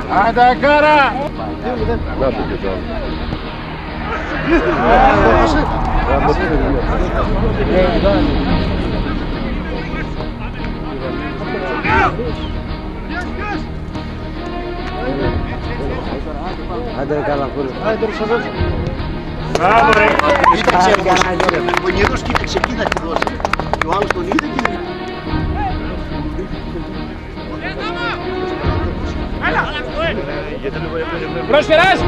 Αντακάρα! Να το και τώρα. Άντε καλά κούρε. Άντε ρε σαδός. Μπράβο ρε. Ο Νίδος κοίταξε εκεί να τη δώσει. Και ο άλλος τον είδε και... Πρόσφερας!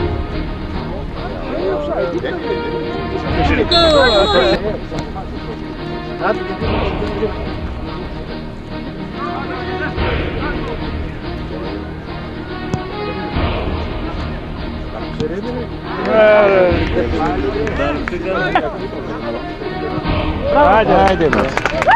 Άντε μας.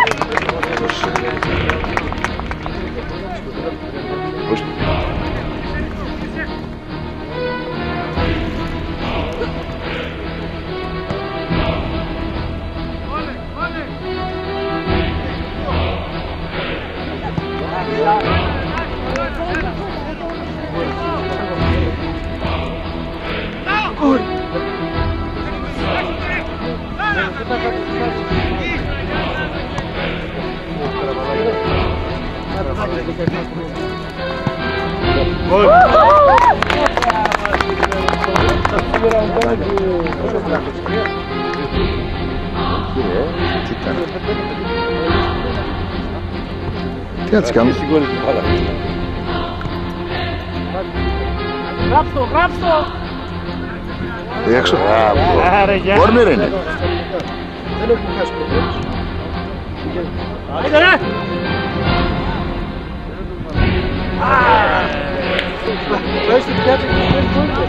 Τι έτσι κάνουμε. Γράψω, γράψω! Έξω. Άρε γεια! Κόρνερ είναι. Δεν έχουμε χάσει προτέλους. Άντε ρε! Πάει στην πιάτα και δεν κόλλησε.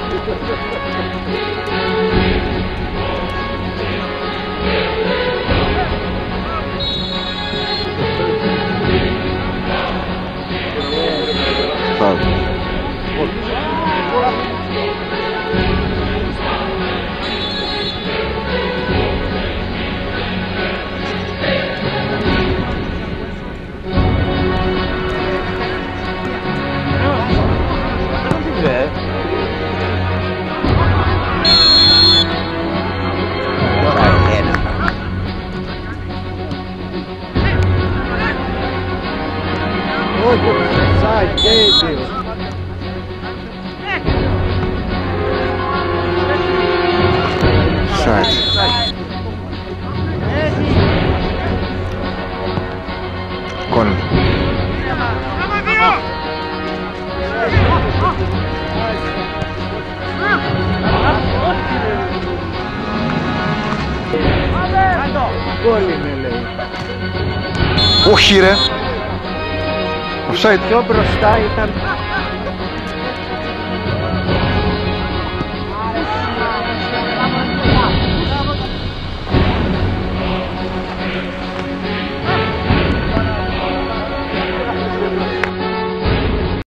Πάμε. Sai, gente! Sai. Κόρνερ. Γκολ είναι, λέει. Όχι ρε. Offside. Πιο μπροστά ήταν